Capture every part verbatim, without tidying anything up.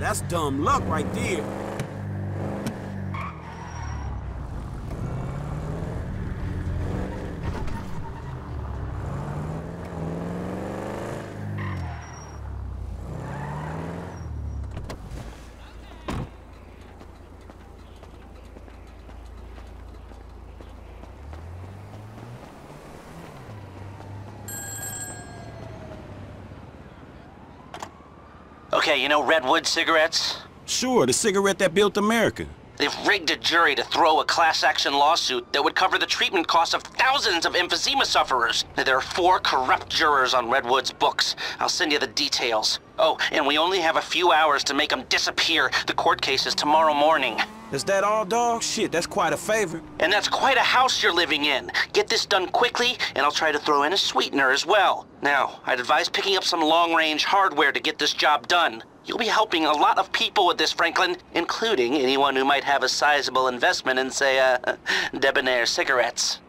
that's dumb luck right there. Okay, you know Redwood cigarettes? Sure, the cigarette that built America. They've rigged a jury to throw a class-action lawsuit that would cover the treatment costs of thousands of emphysema sufferers. There are four corrupt jurors on Redwood's books. I'll send you the details. Oh, and we only have a few hours to make them disappear. The court case is tomorrow morning. Is that all, dog? Shit, that's quite a favor. And that's quite a house you're living in. Get this done quickly, and I'll try to throw in a sweetener as well. Now, I'd advise picking up some long-range hardware to get this job done. You'll be helping a lot of people with this, Franklin, including anyone who might have a sizable investment in, say, uh, Debonair cigarettes.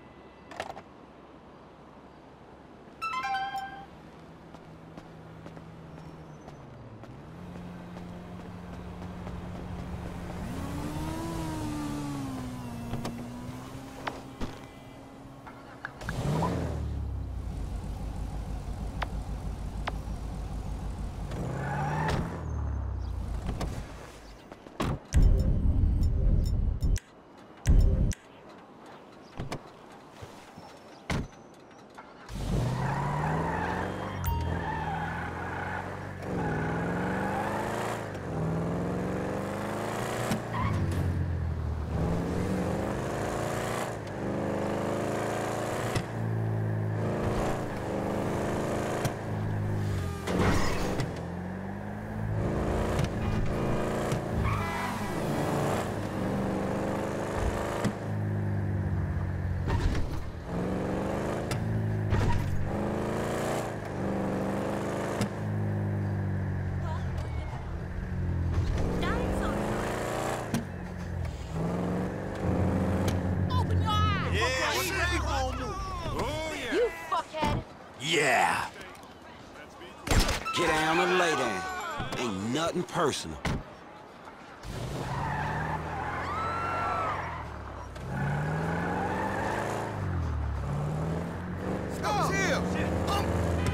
Yeah. Get down and lay down. Ain't nothing personal. Stop here. Um.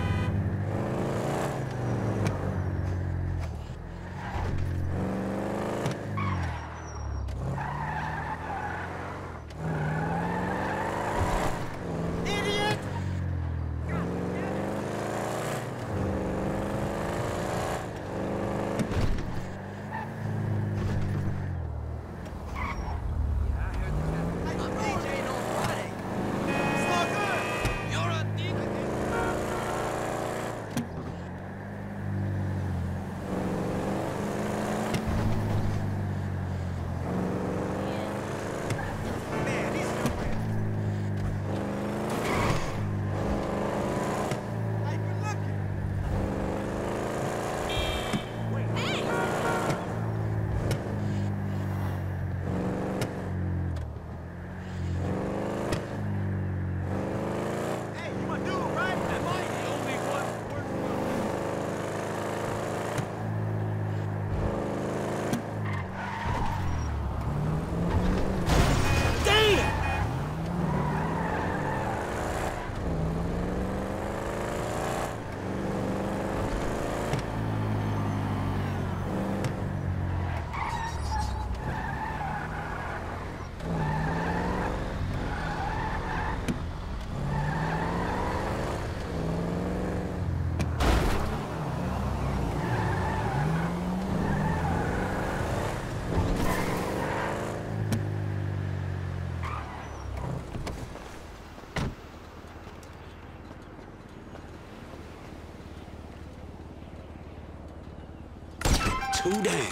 Too damn.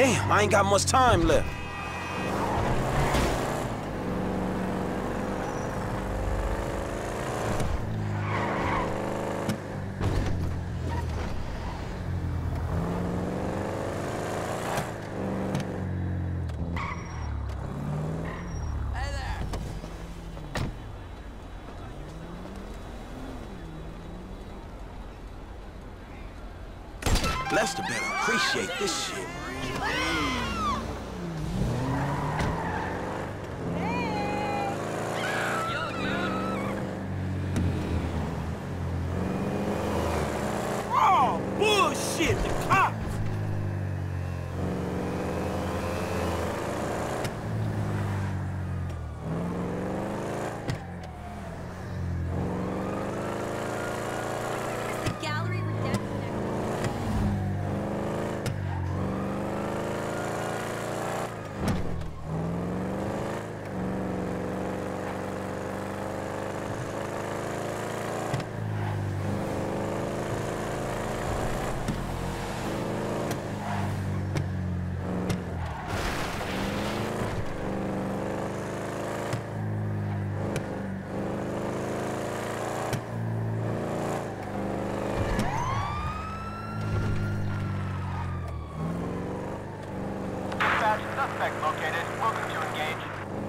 Damn, I ain't got much time left. Lester better appreciate this shit. Oh, bullshit, the cops! The gallery redemption. Suspect located. Welcome to engage.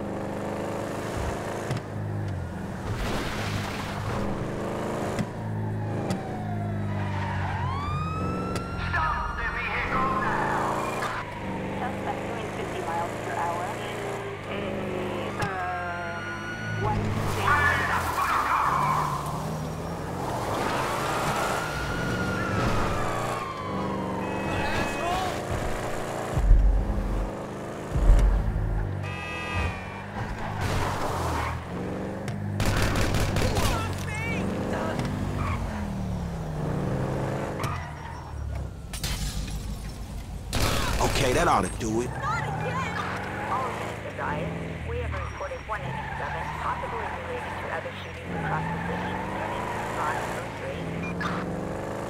Stop the vehicle now! Suspect doing fifty miles per hour. A, um, one Okay, that ought to do it. All units advised. We have reported one eighty-seven, possibly related to other shootings across the city. Units on oh three.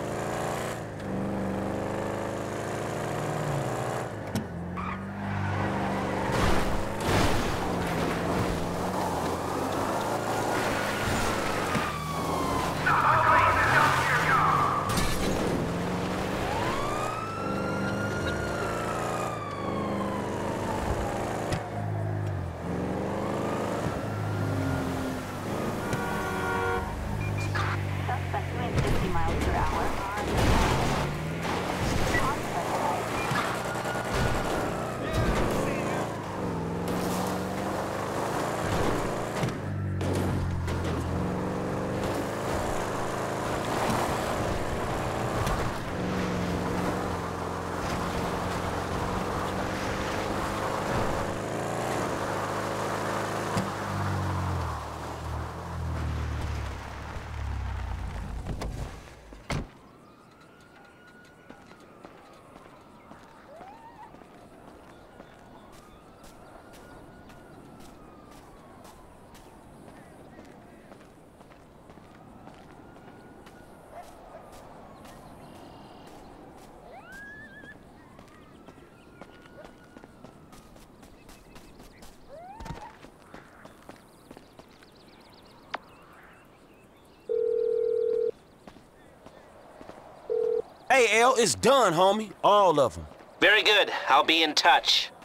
Suspect doing fifty miles per hour. Hey, L, it's done, homie. All of them. Very good. I'll be in touch.